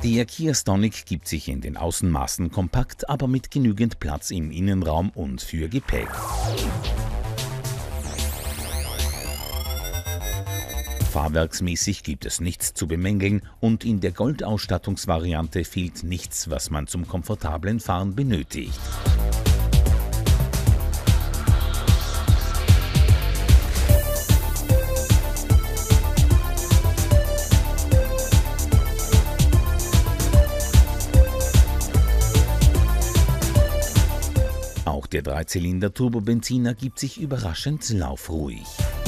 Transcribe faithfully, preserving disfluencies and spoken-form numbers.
Der Kia Stonic gibt sich in den Außenmaßen kompakt, aber mit genügend Platz im Innenraum und für Gepäck. Fahrwerksmäßig gibt es nichts zu bemängeln und in der Goldausstattungsvariante fehlt nichts, was man zum komfortablen Fahren benötigt. Auch der Dreizylinder-Turbobenziner gibt sich überraschend laufruhig.